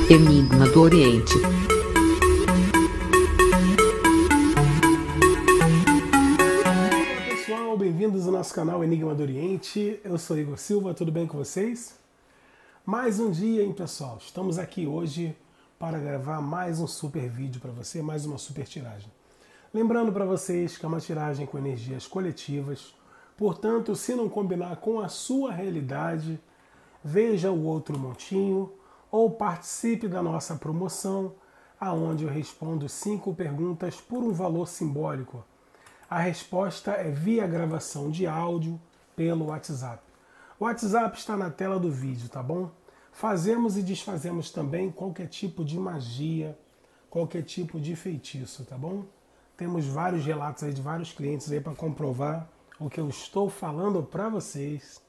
Enigma do Oriente. Olá pessoal, bem-vindos ao nosso canal Enigma do Oriente. Eu sou Igor Silva, tudo bem com vocês? Mais um dia, hein, pessoal? Estamos aqui hoje para gravar mais um super vídeo para você, mais uma super tiragem. Lembrando para vocês que é uma tiragem com energias coletivas, portanto, se não combinar com a sua realidade, veja o outro montinho ou participe da nossa promoção, aonde eu respondo 5 perguntas por um valor simbólico. A resposta é via gravação de áudio pelo WhatsApp. O WhatsApp está na tela do vídeo, tá bom? Fazemos e desfazemos também qualquer tipo de magia, qualquer tipo de feitiço, tá bom? Temos vários relatos aí de vários clientes aí para comprovar o que eu estou falando para vocês.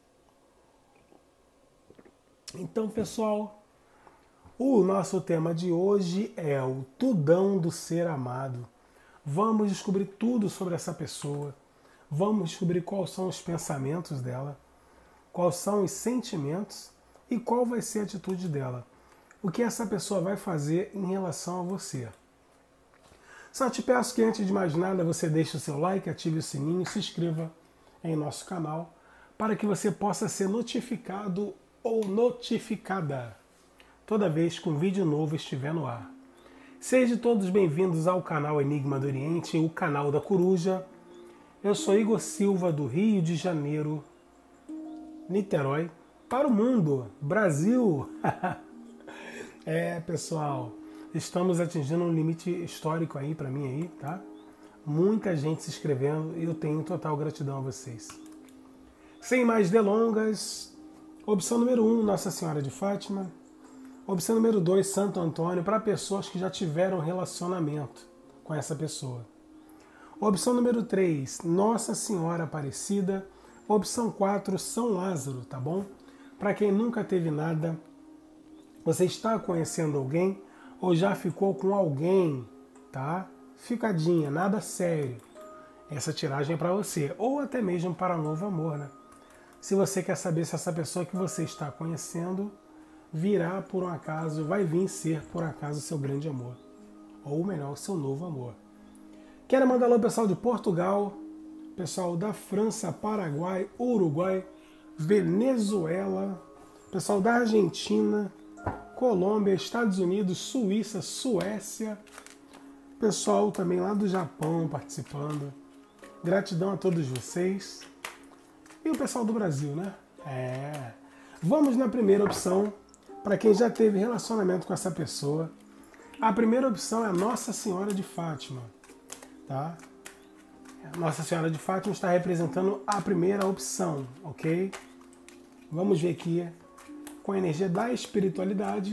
Então, pessoal, o nosso tema de hoje é o tudão do ser amado. Vamos descobrir tudo sobre essa pessoa. Vamos descobrir quais são os pensamentos dela, quais são os sentimentos e qual vai ser a atitude dela. O que essa pessoa vai fazer em relação a você. Só te peço que antes de mais nada você deixe o seu like, ative o sininho e se inscreva em nosso canal para que você possa ser notificado ou notificada toda vez que um vídeo novo estiver no ar. Sejam todos bem-vindos ao canal Enigma do Oriente, o canal da Coruja. Eu sou Igor Silva, do Rio de Janeiro, Niterói, para o mundo, Brasil. Pessoal, estamos atingindo um limite histórico aí para mim aí, tá? Muita gente se inscrevendo e eu tenho total gratidão a vocês. Sem mais delongas, opção número 1, Nossa Senhora de Fátima. Opção número 2, Santo Antônio, para pessoas que já tiveram relacionamento com essa pessoa. Opção número 3, Nossa Senhora Aparecida. Opção 4, São Lázaro, tá bom? Para quem nunca teve nada, você está conhecendo alguém ou já ficou com alguém, tá? Ficadinha, nada sério. Essa tiragem é para você, ou até mesmo para um novo amor, né? Se você quer saber se essa pessoa que você está conhecendo virá por um acaso, vai vir ser por acaso seu grande amor. Ou melhor, seu novo amor. Quero mandar alô pessoal de Portugal, pessoal da França, Paraguai, Uruguai, Venezuela, pessoal da Argentina, Colômbia, Estados Unidos, Suíça, Suécia, pessoal também lá do Japão participando. Gratidão a todos vocês. E o pessoal do Brasil, né? Vamos na primeira opção. Para quem já teve relacionamento com essa pessoa, a primeira opção é Nossa Senhora de Fátima, tá? Nossa Senhora de Fátima está representando a primeira opção, ok? Vamos ver aqui, com a energia da espiritualidade,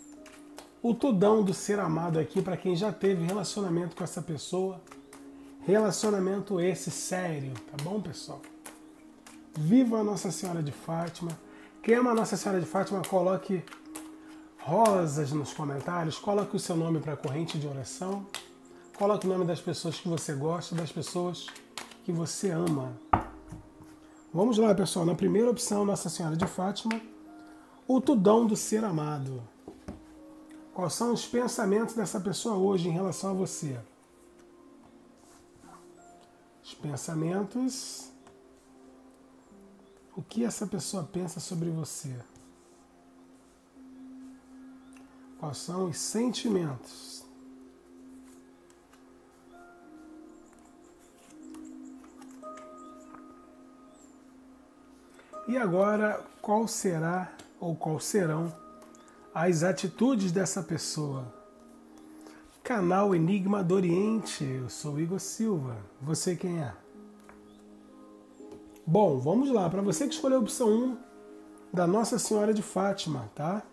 o tudão do ser amado aqui para quem já teve relacionamento com essa pessoa. Relacionamento esse sério, tá bom, pessoal? Viva a Nossa Senhora de Fátima. Quem ama a Nossa Senhora de Fátima, coloque rosas nos comentários, coloque o seu nome para a corrente de oração, coloque o nome das pessoas que você gosta, das pessoas que você ama. Vamos lá, pessoal, na primeira opção, Nossa Senhora de Fátima, o tudão do ser amado. Quais são os pensamentos dessa pessoa hoje em relação a você? Os pensamentos... O que essa pessoa pensa sobre você? Quais são os sentimentos? E agora, qual será ou quais serão as atitudes dessa pessoa? Canal Enigma do Oriente, eu sou Igor Silva. Você quem é? Bom, vamos lá. Para você que escolheu a opção 1 da Nossa Senhora de Fátima, tá?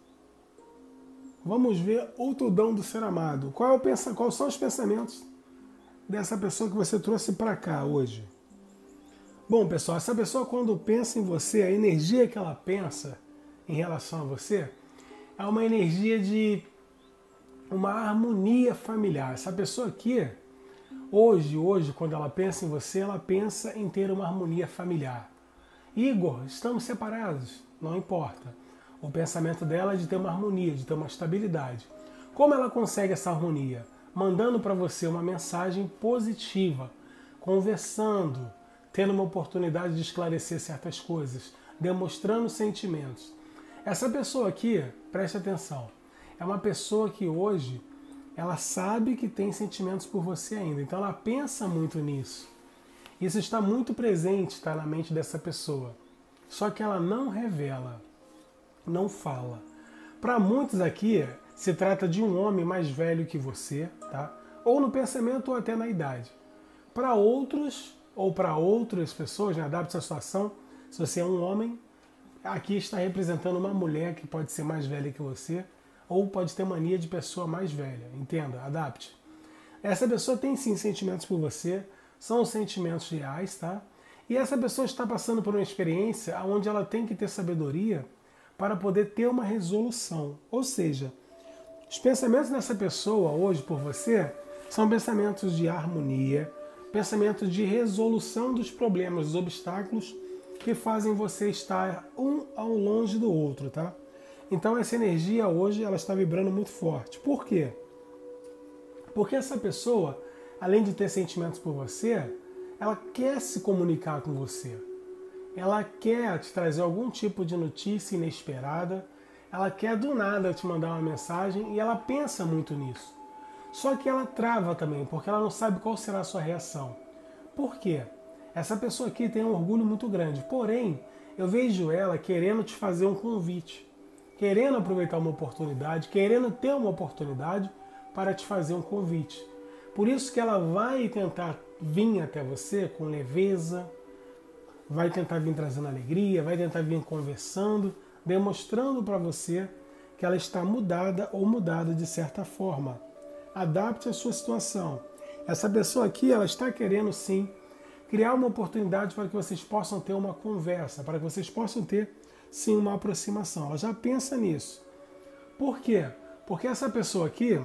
Vamos ver o tudão do ser amado. Quais são os pensamentos dessa pessoa que você trouxe para cá hoje? Bom, pessoal, essa pessoa quando pensa em você, a energia que ela pensa em relação a você é uma energia de uma harmonia familiar. Essa pessoa aqui... Hoje, quando ela pensa em você, ela pensa em ter uma harmonia familiar. Igor, estamos separados? Não importa. O pensamento dela é de ter uma harmonia, de ter uma estabilidade. Como ela consegue essa harmonia? Mandando para você uma mensagem positiva, conversando, tendo uma oportunidade de esclarecer certas coisas, demonstrando sentimentos. Essa pessoa aqui, preste atenção, é uma pessoa que hoje ela sabe que tem sentimentos por você ainda, então ela pensa muito nisso. Isso está muito presente, tá, na mente dessa pessoa. Só que ela não revela, não fala. Para muitos aqui, se trata de um homem mais velho que você, tá? Ou no pensamento ou até na idade. Para outros, ou para outras pessoas, né, adapte-se à situação, se você é um homem, aqui está representando uma mulher que pode ser mais velha que você, ou pode ter mania de pessoa mais velha. Entenda, adapte. Essa pessoa tem sim sentimentos por você, são sentimentos reais, tá? E essa pessoa está passando por uma experiência onde ela tem que ter sabedoria para poder ter uma resolução. Ou seja, os pensamentos dessa pessoa hoje por você são pensamentos de harmonia, pensamentos de resolução dos problemas, dos obstáculos que fazem você estar um ao longe do outro, tá? Então essa energia hoje ela está vibrando muito forte. Por quê? Porque essa pessoa, além de ter sentimentos por você, ela quer se comunicar com você. Ela quer te trazer algum tipo de notícia inesperada, ela quer do nada te mandar uma mensagem e ela pensa muito nisso. Só que ela trava também, porque ela não sabe qual será a sua reação. Por quê? Essa pessoa aqui tem um orgulho muito grande, porém, eu vejo ela querendo te fazer um convite, querendo aproveitar uma oportunidade, querendo ter uma oportunidade para te fazer um convite. Por isso que ela vai tentar vir até você com leveza, vai tentar vir trazendo alegria, vai tentar vir conversando, demonstrando para você que ela está mudada ou mudado de certa forma. Adapte a sua situação. Essa pessoa aqui, ela está querendo sim criar uma oportunidade para que vocês possam ter uma conversa, para que vocês possam ter sim uma aproximação. Ela já pensa nisso. Por quê? Porque essa pessoa aqui,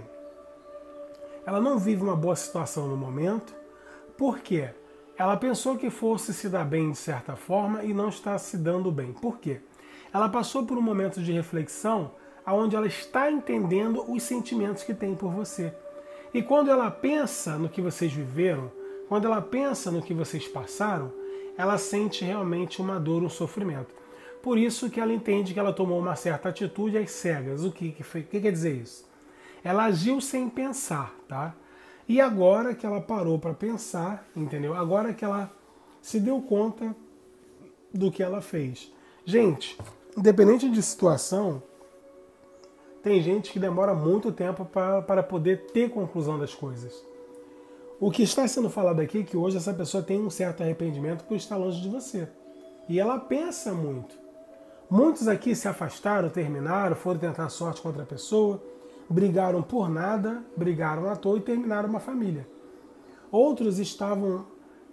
ela não vive uma boa situação no momento. Por quê? Ela pensou que fosse se dar bem de certa forma e não está se dando bem. Por quê? Ela passou por um momento de reflexão onde ela está entendendo os sentimentos que tem por você. E quando ela pensa no que vocês viveram, quando ela pensa no que vocês passaram, ela sente realmente uma dor, um sofrimento. Por isso que ela entende que ela tomou uma certa atitude às cegas. O que quer dizer isso? Ela agiu sem pensar, tá? E agora que ela parou para pensar, entendeu? Agora que ela se deu conta do que ela fez. Gente, independente de situação, tem gente que demora muito tempo para poder ter conclusão das coisas. O que está sendo falado aqui é que hoje essa pessoa tem um certo arrependimento por estar longe de você. E ela pensa muito. Muitos aqui se afastaram, terminaram, foram tentar sorte com outra pessoa, brigaram por nada, brigaram à toa e terminaram uma família. Outros estão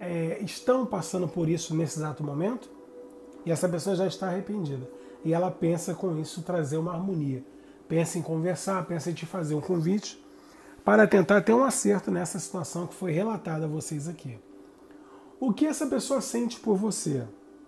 passando por isso nesse exato momento e essa pessoa já está arrependida. E ela pensa com isso trazer uma harmonia. Pensa em conversar, pensa em te fazer um convite para tentar ter um acerto nessa situação que foi relatada a vocês aqui. O que essa pessoa sente por você?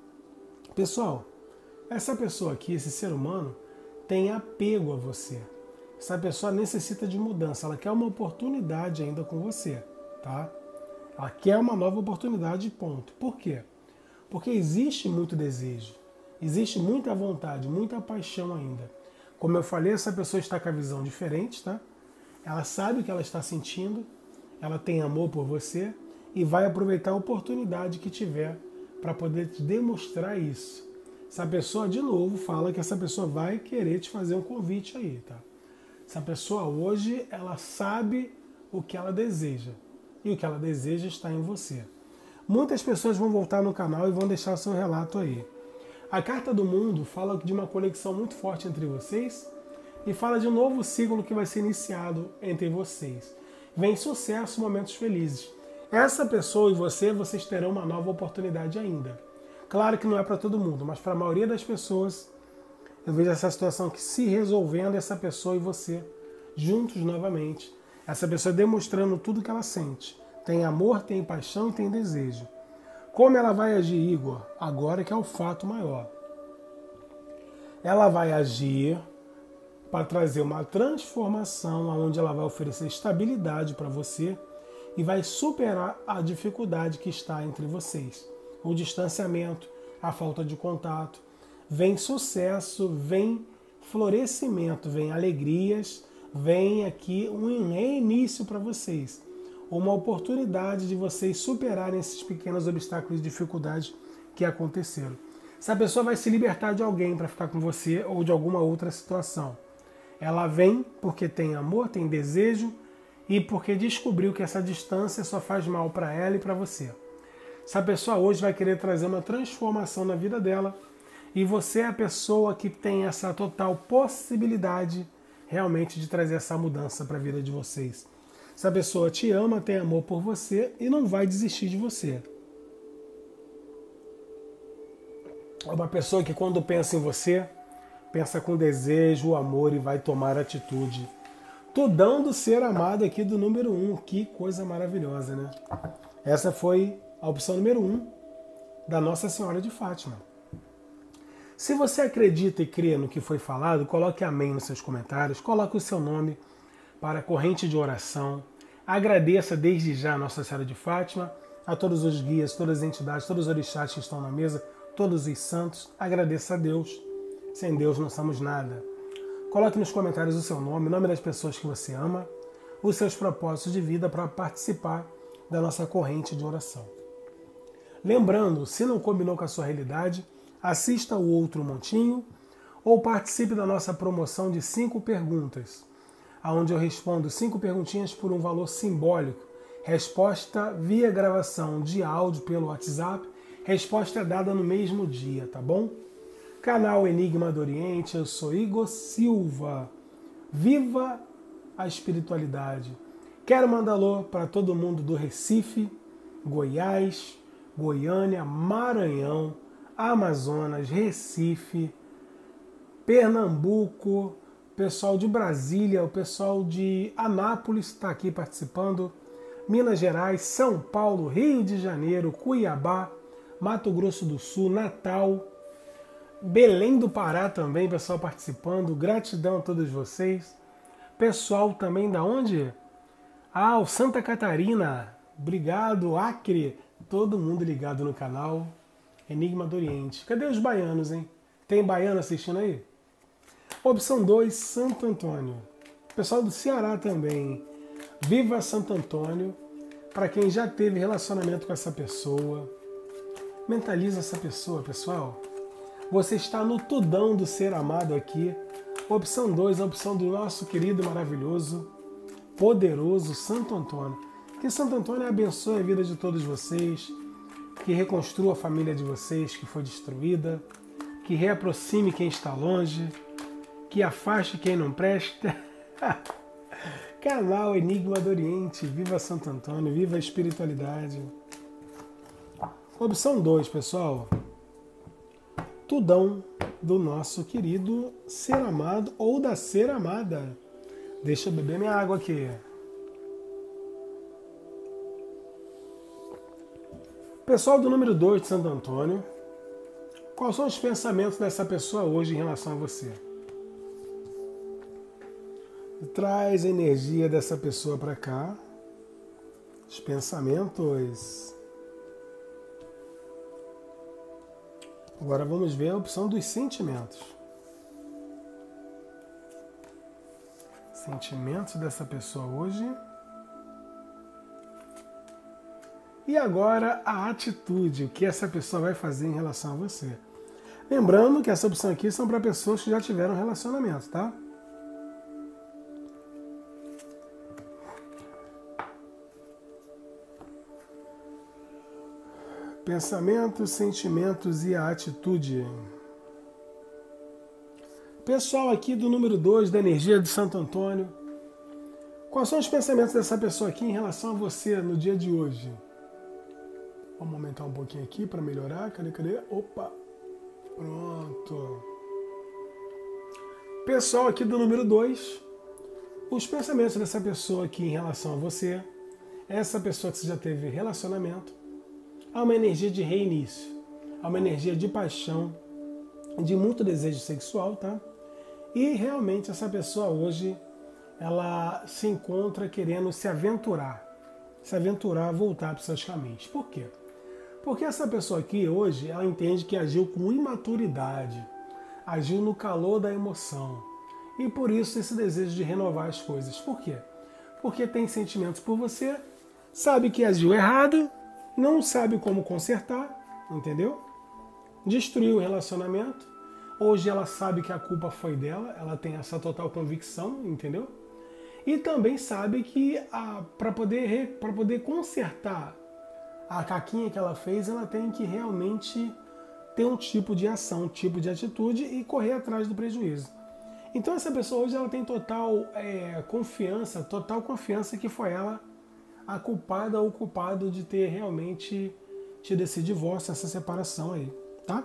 Pessoal, essa pessoa aqui, esse ser humano, tem apego a você. Essa pessoa necessita de mudança, ela quer uma oportunidade ainda com você, tá? Ela quer uma nova oportunidade, ponto. Por quê? Porque existe muito desejo, existe muita vontade, muita paixão ainda. Como eu falei, essa pessoa está com a visão diferente, tá? Ela sabe o que ela está sentindo, ela tem amor por você e vai aproveitar a oportunidade que tiver para poder te demonstrar isso. Essa pessoa, de novo, fala que essa pessoa vai querer te fazer um convite aí, tá? Essa pessoa hoje, ela sabe o que ela deseja. E o que ela deseja está em você. Muitas pessoas vão voltar no canal e vão deixar seu relato aí. A Carta do Mundo fala de uma conexão muito forte entre vocês e fala de um novo ciclo que vai ser iniciado entre vocês. Vem sucesso, momentos felizes. Essa pessoa e você, vocês terão uma nova oportunidade ainda. Claro que não é para todo mundo, mas para a maioria das pessoas, eu vejo essa situação que se resolvendo, essa pessoa e você juntos novamente. Essa pessoa demonstrando tudo que ela sente. Tem amor, tem paixão e tem desejo. Como ela vai agir, Igor? Agora que é o fato maior. ela vai agir para trazer uma transformação onde ela vai oferecer estabilidade para você e vai superar a dificuldade que está entre vocês. O distanciamento, a falta de contato. Vem sucesso, vem florescimento, vem alegrias, vem aqui um reinício para vocês. Uma oportunidade de vocês superarem esses pequenos obstáculos e dificuldades que aconteceram. Essa pessoa vai se libertar de alguém para ficar com você ou de alguma outra situação. Ela vem porque tem amor, tem desejo e porque descobriu que essa distância só faz mal para ela e para você. Essa pessoa hoje vai querer trazer uma transformação na vida dela e você é a pessoa que tem essa total possibilidade realmente de trazer essa mudança para a vida de vocês. Essa pessoa te ama, tem amor por você e não vai desistir de você. É uma pessoa que quando pensa em você, pensa com desejo, amor e vai tomar atitude. Tudão do ser amado aqui do número 1. Que coisa maravilhosa, né? Essa foi a opção número 1 da Nossa Senhora de Fátima. Se você acredita e crê no que foi falado, coloque amém nos seus comentários, coloque o seu nome para a corrente de oração. Agradeça desde já a Nossa Senhora de Fátima, a todos os guias, todas as entidades, todos os orixás que estão na mesa, todos os santos. Agradeça a Deus. Sem Deus não somos nada. Coloque nos comentários o seu nome, o nome das pessoas que você ama, os seus propósitos de vida para participar da nossa corrente de oração. Lembrando, se não combinou com a sua realidade, assista o outro montinho ou participe da nossa promoção de 5 perguntas, onde eu respondo 5 perguntinhas por um valor simbólico. Resposta via gravação de áudio pelo WhatsApp, resposta é dada no mesmo dia, tá bom? Canal Enigma do Oriente, eu sou Igor Silva. Viva a espiritualidade. Quero mandar alô para todo mundo do Recife, Goiás, Goiânia, Maranhão, Amazonas, Recife, Pernambuco, pessoal de Brasília, o pessoal de Anápolis está aqui participando, Minas Gerais, São Paulo, Rio de Janeiro, Cuiabá, Mato Grosso do Sul, Natal, Belém do Pará também, pessoal participando. Gratidão a todos vocês. Pessoal também da onde? O Santa Catarina. Obrigado, Acre. Todo mundo ligado no canal Enigma do Oriente. Cadê os baianos, hein? Tem baiano assistindo aí? Opção 2, Santo Antônio. Pessoal do Ceará também. Viva Santo Antônio. Para quem já teve relacionamento com essa pessoa. Mentaliza essa pessoa, pessoal. Você está no tudão do ser amado aqui. Opção 2, a opção do nosso querido, maravilhoso, poderoso Santo Antônio. Que Santo Antônio abençoe a vida de todos vocês, que reconstrua a família de vocês que foi destruída, que reaproxime quem está longe, que afaste quem não presta. Canal Enigma do Oriente, viva Santo Antônio, viva a espiritualidade. Opção 2, pessoal. Tudão do nosso querido ser amado ou da ser amada. Deixa eu beber minha água aqui. Pessoal do número 2 de Santo Antônio, quais são os pensamentos dessa pessoa hoje em relação a você? Traz a energia dessa pessoa para cá. Os pensamentos. Agora vamos ver a opção dos sentimentos. Sentimentos dessa pessoa hoje. E agora a atitude, o que essa pessoa vai fazer em relação a você. Lembrando que essa opção aqui são para pessoas que já tiveram relacionamento, tá? Pensamentos, sentimentos e a atitude. Pessoal aqui do número 2, da energia de Santo Antônio. Quais são os pensamentos dessa pessoa aqui em relação a você no dia de hoje? Vamos aumentar um pouquinho aqui para melhorar. Cadê? Opa! Pronto. Pessoal aqui do número 2, os pensamentos dessa pessoa aqui em relação a você. Essa pessoa que você já teve relacionamento. Há uma energia de reinício, há uma energia de paixão, de muito desejo sexual, tá? E realmente essa pessoa hoje, ela se encontra querendo se aventurar a voltar para os seus caminhos. Por quê? Porque essa pessoa aqui hoje, ela entende que agiu com imaturidade, agiu no calor da emoção. E por isso esse desejo de renovar as coisas. Por quê? Porque tem sentimentos por você, sabe que agiu errado, não sabe como consertar, entendeu? Destruiu o relacionamento. Hoje ela sabe que a culpa foi dela, ela tem essa total convicção, entendeu? E também sabe que para poder consertar a caquinha que ela fez, ela tem que realmente ter um tipo de ação, um tipo de atitude e correr atrás do prejuízo. Então essa pessoa hoje ela tem total confiança que foi ela a culpada ou o culpado de ter realmente tido esse divórcio, essa separação aí, tá?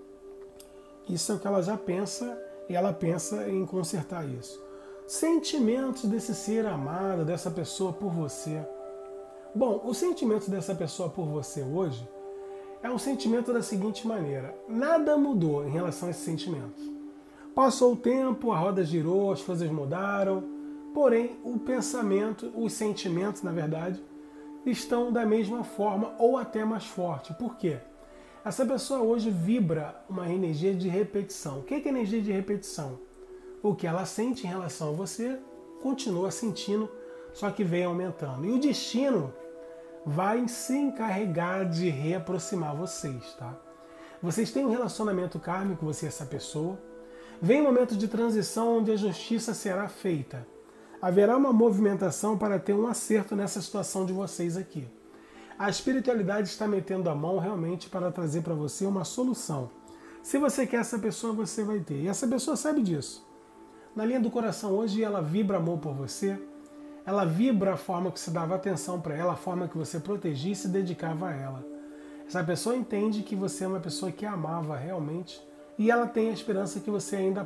Isso é o que ela já pensa e ela pensa em consertar isso. Sentimentos desse ser amado, dessa pessoa por você. Bom, o sentimento dessa pessoa por você hoje é um sentimento da seguinte maneira. Nada mudou em relação a esses sentimentos. Passou o tempo, a roda girou, as coisas mudaram, porém o pensamento, os sentimentos, na verdade, estão da mesma forma ou até mais forte. Por quê? Essa pessoa hoje vibra uma energia de repetição. O que é energia de repetição? O que ela sente em relação a você, continua sentindo, só que vem aumentando. E o destino vai se encarregar de reaproximar vocês, tá? Vocês têm um relacionamento kármico, você e essa pessoa. Vem um momento de transição onde a justiça será feita. Haverá uma movimentação para ter um acerto nessa situação de vocês aqui. A espiritualidade está metendo a mão realmente para trazer para você uma solução. Se você quer essa pessoa, você vai ter. E essa pessoa sabe disso. Na linha do coração hoje, ela vibra amor por você. Ela vibra a forma que você dava atenção para ela, a forma que você protegia e se dedicava a ela. Essa pessoa entende que você é uma pessoa que a amava realmente e ela tem a esperança que você ainda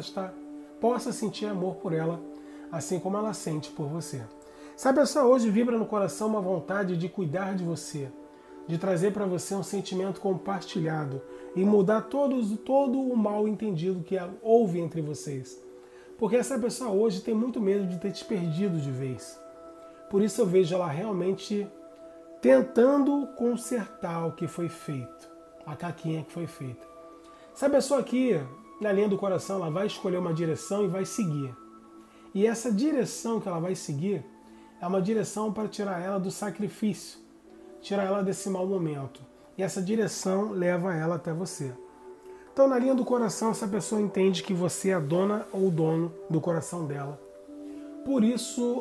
possa sentir amor por ela, assim como ela sente por você. Essa pessoa hoje vibra no coração uma vontade de cuidar de você, de trazer para você um sentimento compartilhado e mudar todo o mal entendido que houve entre vocês. Porque essa pessoa hoje tem muito medo de ter te perdido de vez. Por isso eu vejo ela realmente tentando consertar o que foi feito, a caquinha que foi feita. Essa pessoa aqui, na linha do coração, ela vai escolher uma direção e vai seguir. E essa direção que ela vai seguir é uma direção para tirar ela do sacrifício, tirar ela desse mau momento. E essa direção leva ela até você. Então, na linha do coração, essa pessoa entende que você é a dona ou o dono do coração dela. Por isso,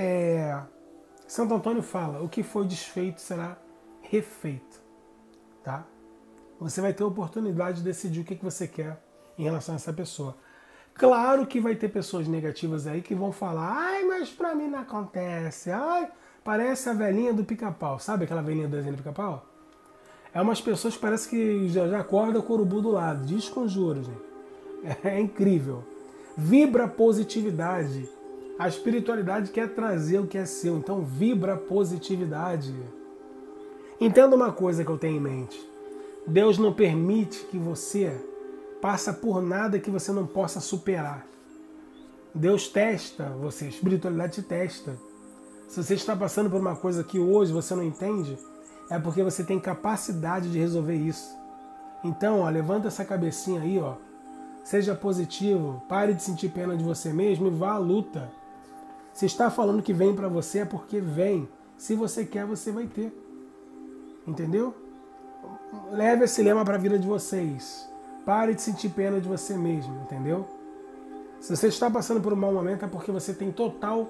Santo Antônio fala, o que foi desfeito será refeito. Tá? Você vai ter a oportunidade de decidir o que você quer em relação a essa pessoa. Claro que vai ter pessoas negativas aí que vão falar, ai, mas pra mim não acontece, ai, parece a velhinha do Pica-Pau. Sabe aquela velhinha do desenho do Pica-Pau? É umas pessoas que parece que já acorda com o urubu do lado. Desconjuro, gente. É incrível. Vibra positividade. A espiritualidade quer trazer o que é seu. Então vibra positividade. Entenda uma coisa que eu tenho em mente. Deus não permite que você passe por nada que você não possa superar. Deus testa você. A espiritualidade te testa. Se você está passando por uma coisa que hoje você não entende, é porque você tem capacidade de resolver isso. Então, levanta essa cabecinha aí, seja positivo, pare de sentir pena de você mesmo e vá à luta. Se está falando que vem para você é porque vem. Se você quer, você vai ter. Entendeu? Leve esse lema para a vida de vocês. Pare de sentir pena de você mesmo, entendeu? Se você está passando por um mau momento é porque você tem total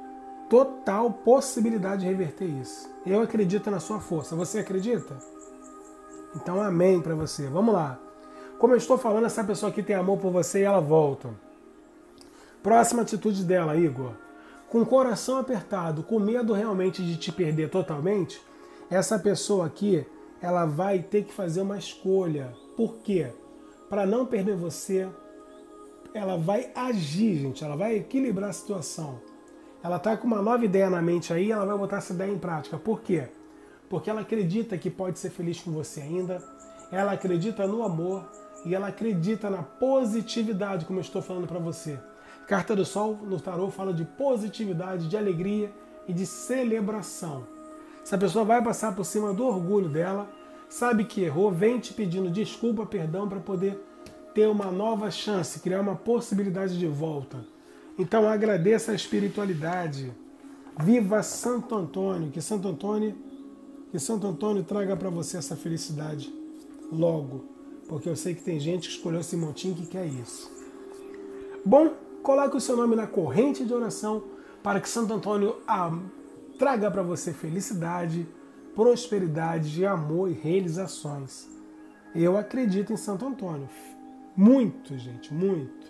possibilidade de reverter isso. Eu acredito na sua força. Você acredita? Então, amém para você. Vamos lá. Como eu estou falando, essa pessoa aqui tem amor por você e ela volta. Próxima atitude dela, Igor. Com o coração apertado, com medo realmente de te perder totalmente, essa pessoa aqui, ela vai ter que fazer uma escolha. Por quê? Para não perder você, ela vai agir, gente. Ela vai equilibrar a situação. Ela está com uma nova ideia na mente aí, ela vai botar essa ideia em prática. Por quê? Porque ela acredita que pode ser feliz com você ainda, ela acredita no amor e ela acredita na positividade, como eu estou falando para você. Carta do Sol no tarô fala de positividade, de alegria e de celebração. Essa pessoa vai passar por cima do orgulho dela, sabe que errou, vem te pedindo desculpa, perdão, para poder ter uma nova chance, criar uma possibilidade de volta. Então agradeça a espiritualidade. Viva Santo Antônio, que Santo Antônio traga para você essa felicidade logo, porque eu sei que tem gente que escolheu esse montinho que quer isso. Bom, coloque o seu nome na corrente de oração para que Santo Antônio traga para você felicidade, prosperidade, amor e realizações. Eu acredito em Santo Antônio. Muito, gente, muito.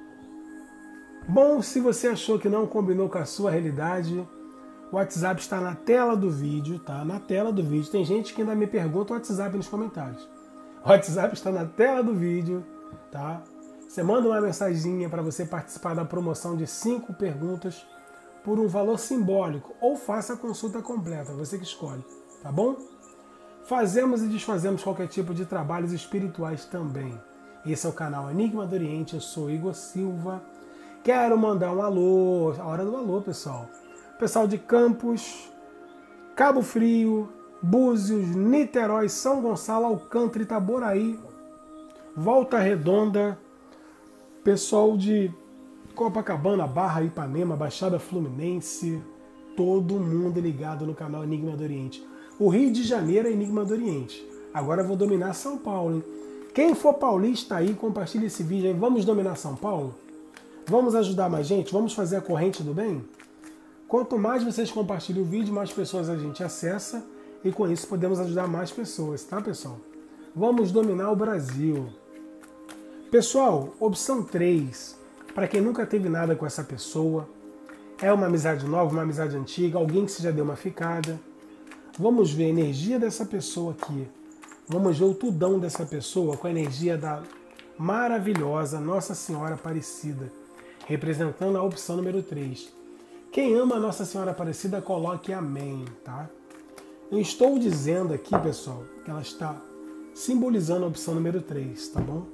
Bom, se você achou que não combinou com a sua realidade, o WhatsApp está na tela do vídeo, tá? Na tela do vídeo. Tem gente que ainda me pergunta o WhatsApp nos comentários. O WhatsApp está na tela do vídeo, tá? Você manda uma mensaginha para você participar da promoção de 5 perguntas por um valor simbólico, ou faça a consulta completa, você que escolhe, tá bom? Fazemos e desfazemos qualquer tipo de trabalhos espirituais também. Esse é o canal Enigma do Oriente, eu sou Igor Silva. Quero mandar um alô, a hora do alô, pessoal. Pessoal de Campos, Cabo Frio, Búzios, Niterói, São Gonçalo, Alcântara, Itaboraí, Volta Redonda, pessoal de Copacabana, Barra, Ipanema, Baixada Fluminense, todo mundo ligado no canal Enigma do Oriente. O Rio de Janeiro é Enigma do Oriente. Agora eu vou dominar São Paulo, hein? Quem for paulista aí, compartilha esse vídeo aí. Vamos dominar São Paulo? Vamos ajudar mais gente? Vamos fazer a corrente do bem? Quanto mais vocês compartilham o vídeo, mais pessoas a gente acessa e com isso podemos ajudar mais pessoas, tá, pessoal? Vamos dominar o Brasil. Pessoal, opção 3, para quem nunca teve nada com essa pessoa, é uma amizade nova, uma amizade antiga, alguém que você já deu uma ficada. Vamos ver a energia dessa pessoa aqui. Vamos ver o tudão dessa pessoa com a energia da maravilhosa Nossa Senhora Aparecida, representando a opção número 3. Quem ama a Nossa Senhora Aparecida, coloque amém, tá? Eu estou dizendo aqui, pessoal, que ela está simbolizando a opção número 3, tá bom?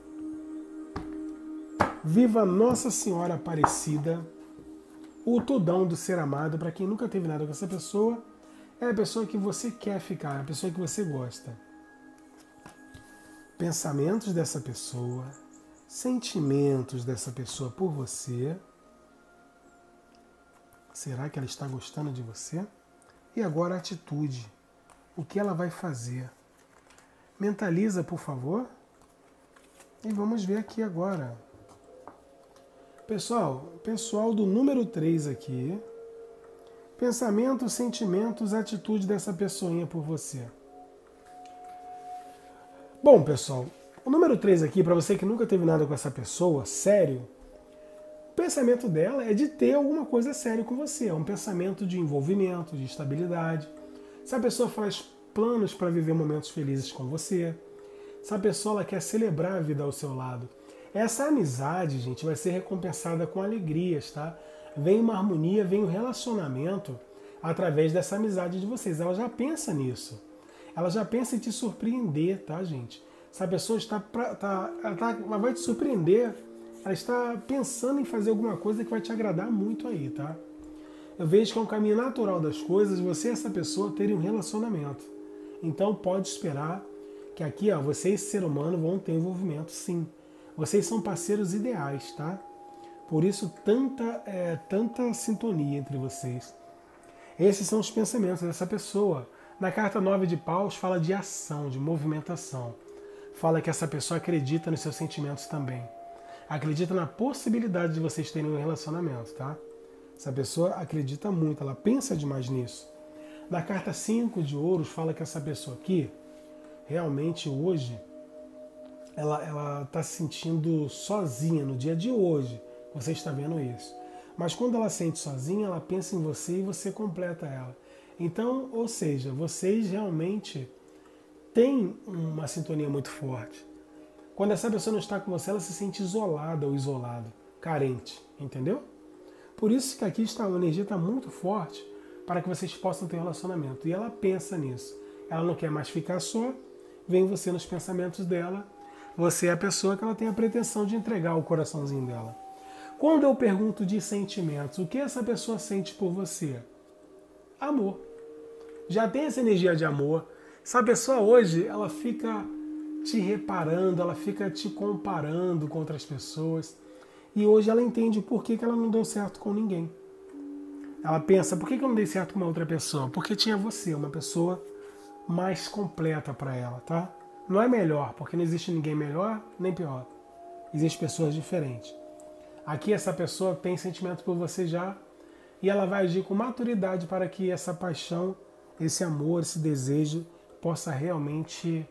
Viva Nossa Senhora Aparecida, o tudão do ser amado. Para quem nunca teve nada com essa pessoa, é a pessoa que você quer ficar, a pessoa que você gosta. Pensamentos dessa pessoa, sentimentos dessa pessoa por você. Será que ela está gostando de você? E agora a atitude. O que ela vai fazer? Mentaliza, por favor. E vamos ver aqui agora. Pessoal do número 3 aqui. Pensamentos, sentimentos, atitude dessa pessoinha por você. Bom, pessoal, o número 3 aqui, para você que nunca teve nada com essa pessoa, sério, o pensamento dela é de ter alguma coisa séria com você. É um pensamento de envolvimento, de estabilidade. Se a pessoa faz planos para viver momentos felizes com você, se a pessoa ela quer celebrar a vida ao seu lado. Essa amizade, gente, vai ser recompensada com alegrias, tá? Vem uma harmonia, vem um relacionamento através dessa amizade de vocês. Ela já pensa nisso. Ela já pensa em te surpreender, tá, gente? Essa pessoa ela vai te surpreender. Ela está pensando em fazer alguma coisa que vai te agradar muito aí, tá? Eu vejo que é um caminho natural das coisas você e essa pessoa terem um relacionamento. Então pode esperar que aqui, ó, você e esse ser humano vão ter envolvimento, sim. Vocês são parceiros ideais, tá? Por isso tanta sintonia entre vocês. Esses são os pensamentos dessa pessoa. Na carta 9 de Paus fala de ação, de movimentação. Fala que essa pessoa acredita nos seus sentimentos também. Acredita na possibilidade de vocês terem um relacionamento, tá? Essa pessoa acredita muito, ela pensa demais nisso. Na carta 5 de Ouros fala que essa pessoa aqui, realmente hoje, ela está se sentindo sozinha no dia de hoje. Você está vendo isso. Mas quando ela sente sozinha, ela pensa em você e você completa ela. Então, ou seja, vocês realmente têm uma sintonia muito forte. Quando essa pessoa não está com você, ela se sente isolada ou isolado, carente, entendeu? Por isso que aqui a energia está muito forte para que vocês possam ter um relacionamento. E ela pensa nisso. Ela não quer mais ficar só, vem você nos pensamentos dela, Você é a pessoa que ela tem a pretensão de entregar o coraçãozinho dela. Quando eu pergunto de sentimentos, o que essa pessoa sente por você? Amor. Já tem essa energia de amor. Essa pessoa hoje, ela fica te reparando, ela fica te comparando com outras pessoas. E hoje ela entende por que ela não deu certo com ninguém. Ela pensa, por que eu não dei certo com uma outra pessoa? Porque tinha você, uma pessoa mais completa para ela, tá? Não é melhor, porque não existe ninguém melhor nem pior. Existem pessoas diferentes. Aqui essa pessoa tem sentimento por você já e ela vai agir com maturidade para que essa paixão, esse amor, esse desejo possa realmente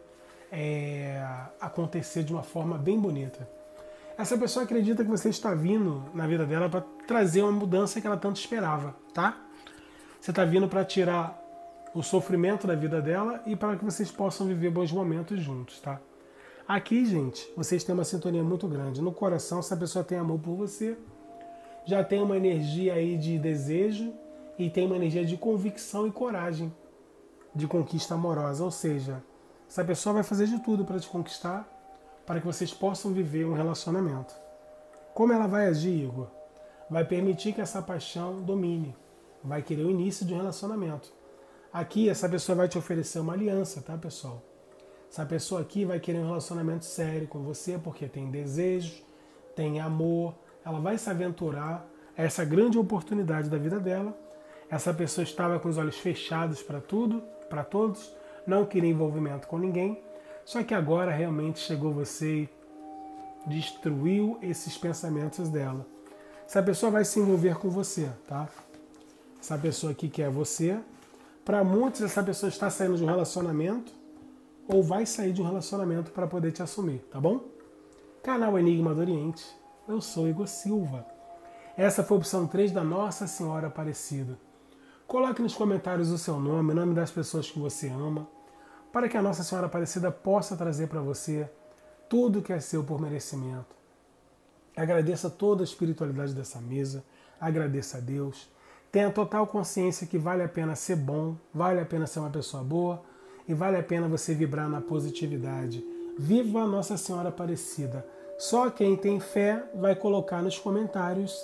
acontecer de uma forma bem bonita. Essa pessoa acredita que você está vindo na vida dela para trazer uma mudança que ela tanto esperava, tá? Você está vindo para tirar o sofrimento da vida dela e para que vocês possam viver bons momentos juntos, tá? Aqui, gente, vocês têm uma sintonia muito grande. No coração, essa pessoa tem amor por você, já tem uma energia aí de desejo e tem uma energia de convicção e coragem de conquista amorosa. Ou seja, essa pessoa vai fazer de tudo para te conquistar, para que vocês possam viver um relacionamento. Como ela vai agir, Igor? Vai permitir que essa paixão domine. Vai querer o início de um relacionamento. Aqui, essa pessoa vai te oferecer uma aliança, tá, pessoal? Essa pessoa aqui vai querer um relacionamento sério com você, porque tem desejo, tem amor. Ela vai se aventurar a essa grande oportunidade da vida dela. Essa pessoa estava com os olhos fechados para tudo, para todos, não queria envolvimento com ninguém. Só que agora realmente chegou você e destruiu esses pensamentos dela. Essa pessoa vai se envolver com você, tá? Essa pessoa aqui quer você. Para muitos, essa pessoa está saindo de um relacionamento ou vai sair de um relacionamento para poder te assumir, tá bom? Canal Enigma do Oriente, eu sou Igor Silva. Essa foi a opção 3 da Nossa Senhora Aparecida. Coloque nos comentários o seu nome, o nome das pessoas que você ama, para que a Nossa Senhora Aparecida possa trazer para você tudo que é seu por merecimento. Agradeça toda a espiritualidade dessa mesa, agradeça a Deus, tenha total consciência que vale a pena ser bom, vale a pena ser uma pessoa boa e vale a pena você vibrar na positividade. Viva a Nossa Senhora Aparecida! Só quem tem fé vai colocar nos comentários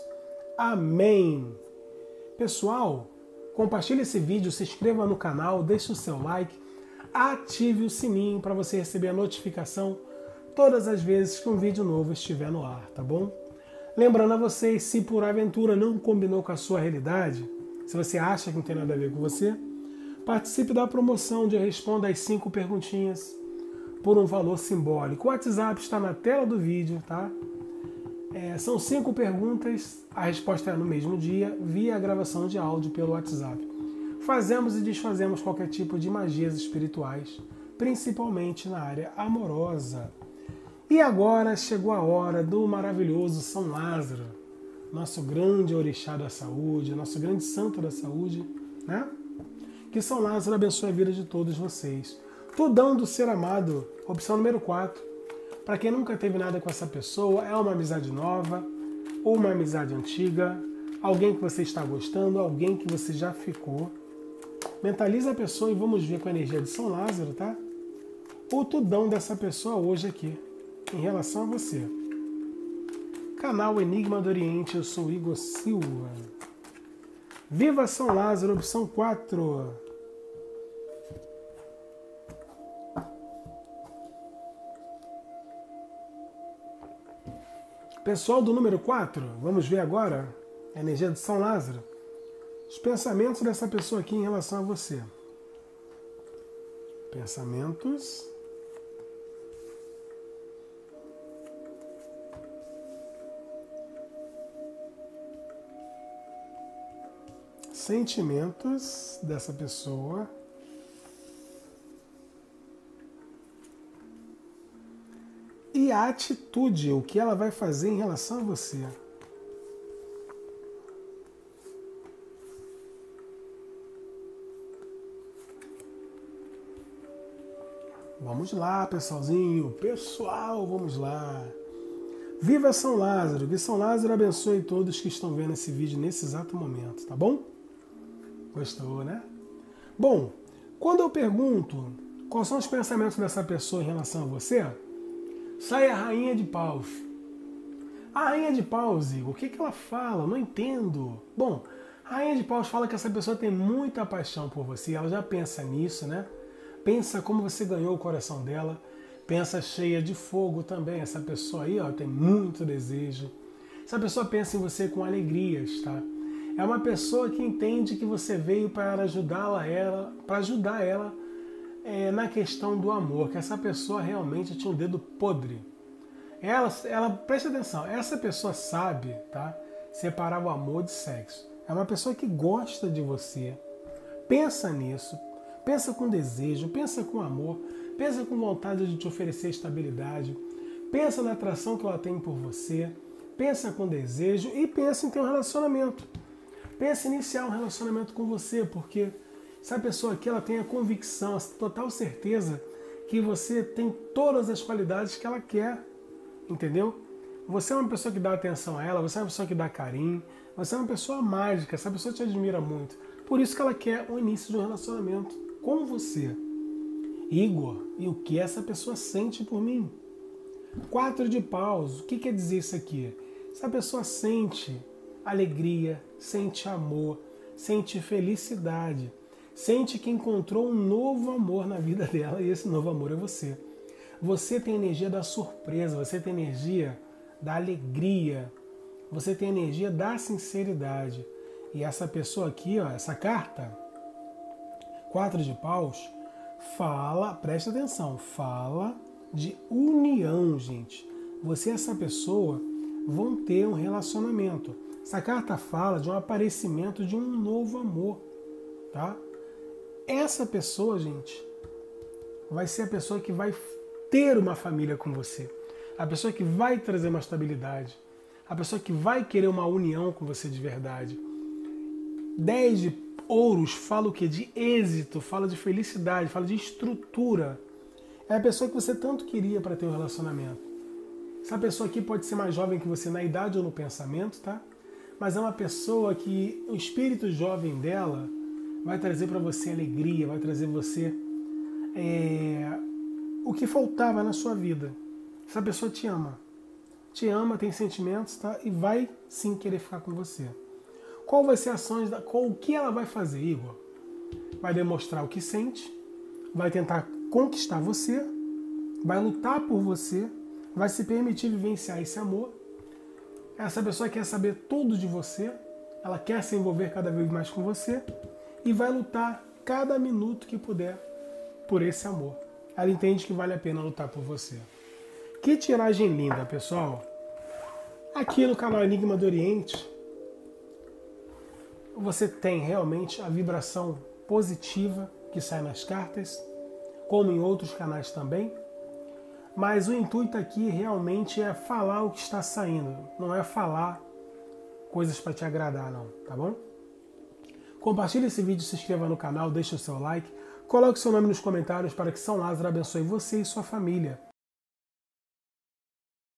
Amém! Pessoal, compartilhe esse vídeo, se inscreva no canal, deixe o seu like, ative o sininho para você receber a notificação todas as vezes que um vídeo novo estiver no ar, tá bom? Lembrando a vocês, se por aventura não combinou com a sua realidade, se você acha que não tem nada a ver com você, participe da promoção onde eu respondo as 5 perguntinhas por um valor simbólico. O WhatsApp está na tela do vídeo, tá? São 5 perguntas, a resposta é no mesmo dia, via a gravação de áudio pelo WhatsApp. Fazemos e desfazemos qualquer tipo de magias espirituais, principalmente na área amorosa. E agora chegou a hora do maravilhoso São Lázaro, nosso grande orixá da saúde, nosso grande santo da saúde, né? Que São Lázaro abençoe a vida de todos vocês. Tudão do ser amado, opção número 4. Para quem nunca teve nada com essa pessoa, é uma amizade nova, ou uma amizade antiga, alguém que você está gostando, alguém que você já ficou. Mentaliza a pessoa e vamos ver com a energia de São Lázaro, tá? O tudão dessa pessoa hoje aqui, em relação a você. Canal Enigma do Oriente, eu sou Igor Silva. Viva São Lázaro, opção 4. Pessoal do número 4, vamos ver agora a energia de São Lázaro. Os pensamentos dessa pessoa aqui em relação a você. Pensamentos. Sentimentos dessa pessoa. E a atitude, o que ela vai fazer em relação a você. Vamos lá, pessoalzinho. Pessoal, vamos lá. Viva São Lázaro. Que São Lázaro abençoe todos que estão vendo esse vídeo nesse exato momento, tá bom? Gostou, né? Bom, quando eu pergunto quais são os pensamentos dessa pessoa em relação a você, Sai a Rainha de Paus. A Rainha de Paus, Igor, o que ela fala? Não entendo. Bom, a Rainha de Paus fala que essa pessoa tem muita paixão por você, ela já pensa nisso, né? Pensa como você ganhou o coração dela, pensa cheia de fogo também. Essa pessoa aí, ó, tem muito desejo. Essa pessoa pensa em você com alegrias, tá? É uma pessoa que entende que você veio para ajudar ela na questão do amor, que essa pessoa realmente tinha um dedo podre. Ela presta atenção, essa pessoa sabe, tá, separar o amor de sexo. É uma pessoa que gosta de você. Pensa nisso, pensa com desejo, pensa com amor, pensa com vontade de te oferecer estabilidade, pensa na atração que ela tem por você, pensa com desejo e pensa em ter um relacionamento. Pensa em iniciar um relacionamento com você, porque essa pessoa aqui ela tem a convicção, a total certeza que você tem todas as qualidades que ela quer, entendeu? Você é uma pessoa que dá atenção a ela, você é uma pessoa que dá carinho, você é uma pessoa mágica, essa pessoa te admira muito. Por isso que ela quer o início de um relacionamento com você. Igor, e o que essa pessoa sente por mim? 4 de paus, o que quer dizer isso aqui? Essa pessoa sente alegria, sente amor, sente felicidade, sente que encontrou um novo amor na vida dela e esse novo amor é você. Você tem energia da surpresa, você tem energia da alegria, você tem energia da sinceridade. E essa pessoa aqui, ó, essa carta, 4 de paus, fala, presta atenção, fala de união, gente. Você e essa pessoa vão ter um relacionamento. Essa carta fala de um aparecimento de um novo amor, tá? Essa pessoa, gente, vai ser a pessoa que vai ter uma família com você. A pessoa que vai trazer uma estabilidade. A pessoa que vai querer uma união com você de verdade. 10 de ouros fala o quê? De êxito, fala de felicidade, fala de estrutura. É a pessoa que você tanto queria para ter um relacionamento. Essa pessoa aqui pode ser mais jovem que você na idade ou no pensamento, tá? Mas é uma pessoa que o espírito jovem dela vai trazer para você alegria, vai trazer você o que faltava na sua vida. Essa pessoa te ama, tem sentimentos, tá? E vai sim querer ficar com você. Qual vai ser a ação, o que ela vai fazer, Igor? Vai demonstrar o que sente, vai tentar conquistar você, vai lutar por você, vai se permitir vivenciar esse amor. Essa pessoa quer saber tudo de você, ela quer se envolver cada vez mais com você e vai lutar cada minuto que puder por esse amor. Ela entende que vale a pena lutar por você. Que tiragem linda, pessoal! Aqui no canal Enigma do Oriente, você tem realmente a vibração positiva que sai nas cartas, como em outros canais também. Mas o intuito aqui realmente é falar o que está saindo, não é falar coisas para te agradar, não, tá bom? Compartilhe esse vídeo, se inscreva no canal, deixe o seu like, coloque seu nome nos comentários para que São Lázaro abençoe você e sua família.